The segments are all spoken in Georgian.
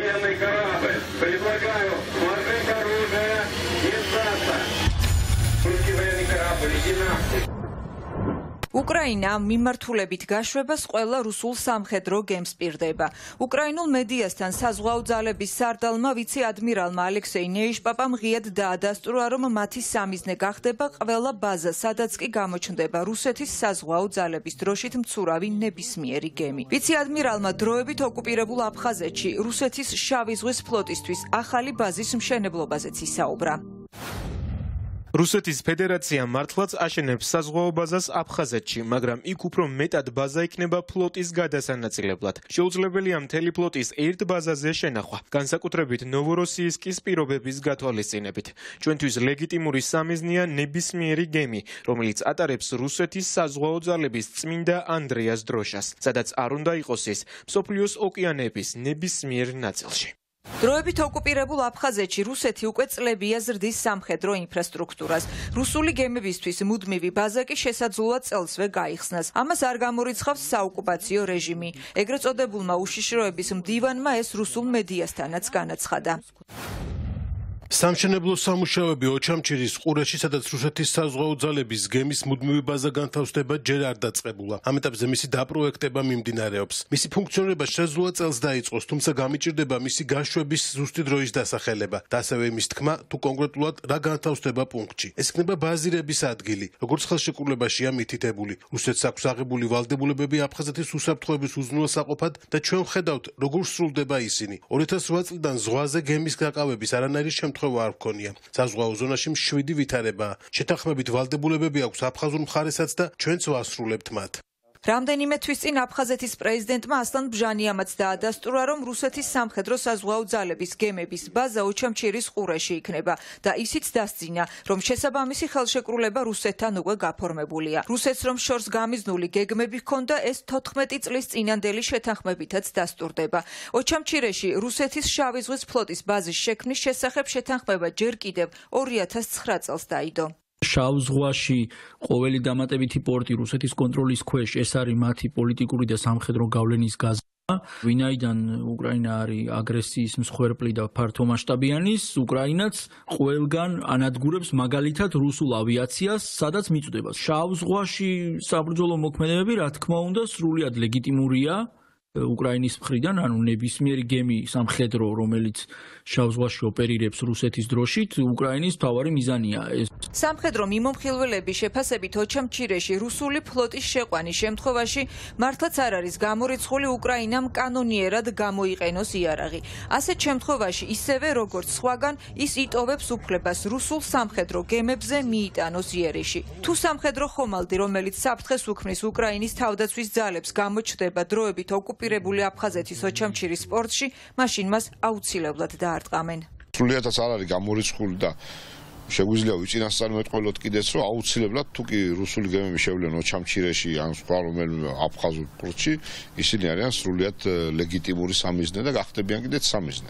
военный корабль. Предлагаю сложить оружие и сдаться. Русский военный корабль, иди нахуй. უკრაინა ამ მიმართულებით გაშვებას ყველა რუსულ სამხედრო გემს პირდება. უკრაინულ მედიასთან საზღვაო ძალების სარდალმა ვიცე-ადმირალმა ალექსეი ნეიშპაპამ ღიად დაადასტურა, რომ მათი სამიზნე გახდება ყველა ბაზა, სადაც კი გამოჩნდება რუსეთის საზღვაო ძალების დროშით მცურავი ნებისმიერი გემი. ვიცე-ადმირალმა დროებით ოკუპირებულ აფხაზეთში რუსეთის შავი ზღვის ფლოტისთვის ახალი ბაზის მშენებლობაზეც ისაუბრა. რუსეთის ფედერაცია მართლაც აშენებს საზღვაო ბაზას აფხაზეთში, მაგრამ იქ უფრო მეტად ბაზა იქნება ფლოტის გადასანაწილებლად. შეუძლებელია მთელი ფლოტის ერთ ბაზაზე შენახვა, განსაკუთრებით ნოვოროსიისკის პირობების გათვალისწინებით. ჩვენთვის ლეგიტიმური სამიზნეა ნებისმიერი გემი, რომელიც ატარებს რუსეთის საზღვაო ძალების წმინდა ანდრეას დროშას, სადაც არ უნდა იყოს ის მსოფლიოს ოკეანეების ნებისმიერ ნაწილში. დროებით ოკუპირებულ აფხაზეთში რუსეთი უკვე წლებია ზრდის სამხედრო ინფრასტრუქტურას. რუსული გემებისთვის მუდმივი ბაზა კი შესაძლოა წელსვე გაიხსნას. ამას არ გამორიცხავს საოკუპაციო რეჟიმი. ეგრეთ წოდებულმა უშიშროების მდივანმა ეს რუსულ მედიასთანაც განაცხადა. სამშენებლო სამუშაოები ოჩამჩირის ყურეში, სადაც რუსეთის საზღვაო ძალების გემის მუდმივი ბაზა განთავსდება, ჯერ არ დაწყებულა. ამ ეტაპზე მისი დაპროექტება მიმდინარეობს. მისი ფუნქციონირება შესაძლოა წელს დაიწყოს, თუმცა გამიჭირდება მისი გაშვების ზუსტი დროის დასახელება და ასევე იმის თქმა, თუ კონკრეტულად რა განთავსდება პუნქტში. ეს იქნება ბაზირების ადგილი, როგორც ხელშეკრულებაშია მითითებული. რუსეთს აქვს აღებული ვალდებულებები აფხაზეთის უსაფრთხოების უზრუნველსაყოფად და ჩვენ ვხედავთ, როგორ სრულდება ისინი. 2008 წლიდან ზღვაზე გემის გაკავების არანაირი შემთხვევა არ ჰქონია. საზღვაო ზონაში მშვიდი ვითარებაა. შეთანხმებით ვალდებულებები აქვს აფხაზურ მხარესაც და ჩვენც ვასრულებთ მათ. რამდენიმე თვის წინ აფხაზეთის პრეზიდენტმა ასლან ბჟანიამაც დაადასტურა, რომ რუსეთის სამხედრო საზღვაო ძალების გემების ბაზა ოჩამჩირის ყურეში იქნება და ისიც დასძინა, რომ შესაბამისი ხელშეკრულება რუსეთთან უკვე გაფორმებულია. რუსეთს რომ შორს გამიზნული გეგმები ჰქონდა, ეს 14 წლის წინანდელი შეთანხმებითაც დასტურდება. ოჩამჩირეში რუსეთის შავი ზღვის ფლოტის ბაზის შექმნის შესახებ შეთანხმება ჯერ კიდევ 2009 წელს დაიდო. შავ ზღვაში ყოველი დამატებითი პორტი რუსეთის კონტროლის ქვეშ, ეს არის მათი პოლიტიკური და სამხედრო გავლენის გაზრდა. ვინაიდან უკრაინა არის აგრესიის მსხვერპლი და ფართომასშტაბიანი, უკრაინაც ყველგან ანადგურებს მაგალითად რუსულ ავიაციას, სადაც მიწვდება. შავ ზღვაში საბრძოლო მოქმედებები, რა თქმა უნდა, სრულიად ლეგიტიმურია. უკრაინის მხრიდან, ანუ ნებისმიერი გემი სამხედრო, რომელიც შავ ზღვაში ოპერირებს რუსეთის დროშით, უკრაინის მთავარი მიზანია ეს. სამხედრო მიმომხილველების შეფასებით ოჩამჩირეში რუსული ფლოტის შეყვანის შემთხვევაში მართლაც არ არის გამორიცხული უკრაინამ კანონიერად გამოიყენოს იარაღი. ასეთ შემთხვევაში ისევე როგორც სხვაგან ის იტოვებს უფლებას რუსულ სამხედრო გემებზე მიიტანოს იერიში. თუ სამხედრო ხომალდი, რომელიც საფრთხეს უქმნის უკრაინის თავდაცვის ძალებს, გამოჩნდება დროებით ოკუპირებული აფხაზეთის ოჩამჩირის პორტში, მაშინ მას აუცილებლად დაარტყამენ. სრულიადაც არ არის გამორიცხული და შეგვიძლია ვიწინასწარმეტყველოთ კიდეც, რომ აუცილებლად თუ კი რუსული გემები შევლენ ოჩამჩირეში ან სხვა რომელიმე აფხაზურ პორტში, ისინი არიან სრულიად ლეგიტიმური სამიზნე და გახდებიან კიდეც სამიზნე.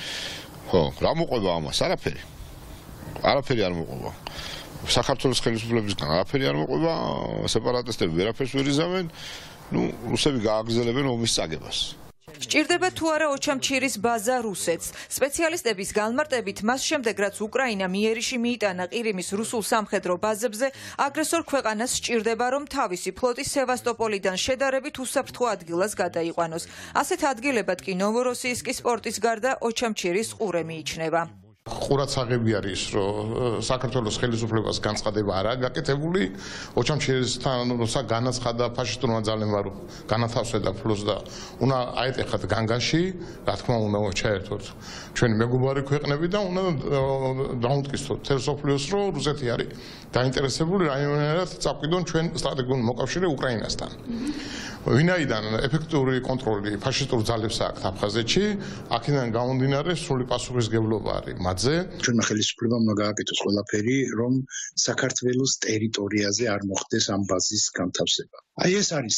ხო, რა მოყვება ამას? არაფერი. არაფერი არ მოყვება. საქართველოს ხელისუფლებისგან არაფერი არ მოყვება, სეპარატისტები ვერაფერს ვერ იზამენ. რუსები გააგრძელებენ ომის წაგებას. სჭირდება თუ არა ოჩამჩირის ბაზა რუსეთს. სპეციალისტების განმარტებით მას შემდეგ, რაც უკრაინამ იერიში მიიტანა ყირიმის რუსულ სამხედრო ბაზებზე, აგრესორ ქვეყანას სჭირდება, რომ თავისი ფლოტი სევასტოპოლიდან შედარებით უსაფრთხო ადგილას გადაიყვანოს. ასეთ ადგილებად კი ნოვოროსიისკის პორტის გარდა ოჩამჩირის ყურე მიიჩნევა. ყურადსაღები არის, რომ საქართველოს ხელისუფლებას განცხადება არაა გაკეთებული, ოჩამჩირესთან როცა განაცხადა ფაშისტურმა ძალებმა, რომ განათავსდა ფლოტს და უნდა აეტეხათ განგანში, რა თქმა უნდა ჩაერთოთ ჩვენი მეგობარი ქვეყნები და უნდა დაუტკისროთ მთელ სოფლიოს, რომ რუსეთი არის დაინტერესებული რაიონერად წავყიდონ ჩვენ სტრატეგიული მოკავშირე უკრაინასთან. ვინაიდან ეფექტური კონტროლი ფაშისტურ ძალებს აქვს აფხაზეთში, აქედან გამომდინარე სრული პასუხისმგებლობა არის მათზე. ჩვენმა ხელისუფლებამ უნდა გააკეთოს ყველაფერი, რომ საქართველოს ტერიტორიაზე არ მოხდეს ამ ბაზის განთავსება. აი ეს არის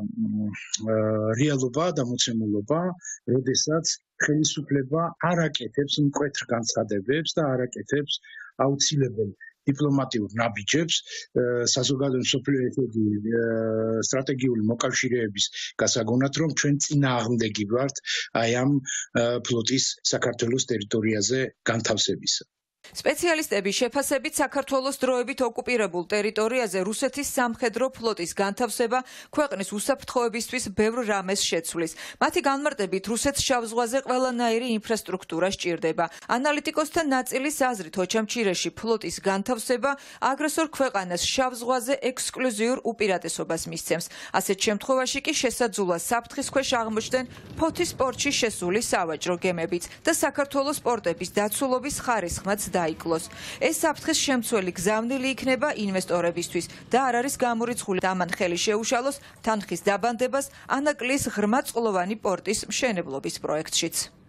რეალობა და მოცემულობა, როდესაც ხელისუფლება არ აკეთებს მკვეთრ განცხადებებს და არ აკეთებს აუცილებელ დიპლომატიურ ნაბიჯებს საზოგადო მსოფლიო ეთნიკი სტრატეგიული მოკავშირეების გასაგონად, რომ ჩვენ წინააღმდეგი ვართ აი ამ ფლოტის საქართველოს ტერიტორიაზე განთავსებისა. სპეციალისტების შეფასებით საქართველოს დროებით ოკუპირებულ ტერიტორიაზე რუსეთის სამხედრო ფლოტის განთავსება ქვეყნის უსაფრთხოებისთვის ბევრ რამეს შეცვლის. მათი განმარტებით რუსეთს შავ ზღვაზე ყველანაირი ინფრასტრუქტურა სჭირდება. ანალიტიკოსთა ნაწილის აზრით ოჩამჩირეში ფლოტის განთავსება აგრესორ ქვეყანას შავ ზღვაზე ექსკლუზიურ უპირატესობას მისცემს. ასეთ შემთხვევაში კი შესაძლოა საფრთხის ქვეშ აღმოჩნდნენ ფოთის პორტში შესული სავაჭრო გემებიც და საქართველოს პორტების დაცულობის ხარისხმაც დაიკლოს. ეს საფრთხის შემცველი გზავნილი იქნება ინვესტორებისთვის და არ არის გამორიცხული ამან ხელი შეუშალოს თანხის დაბანდებას ანაკლიის ღრმაწყლოვანი პორტის მშენებლობის პროექტშიც.